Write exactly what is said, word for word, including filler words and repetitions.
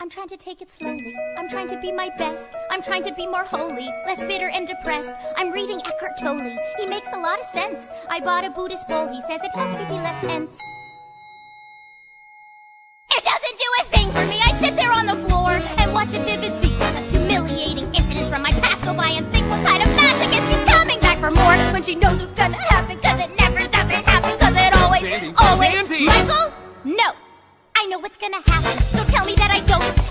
I'm trying to take it slowly. I'm trying to be my best. I'm trying to be more holy, less bitter and depressed. I'm reading Eckhart Tolle. He makes a lot of sense. I bought a Buddhist bowl. He says it helps you be less tense. It doesn't do a thing for me. I sit there on the floor and watch a vivid sequence of humiliating incidents from my past go by and think what kind of masochist keeps coming back for more when she knows what's gonna happen, cause it never doesn't happen, cause it always, Sandy, always, Sandy. Michael? No. I know what's gonna happen, so tell me that I don't.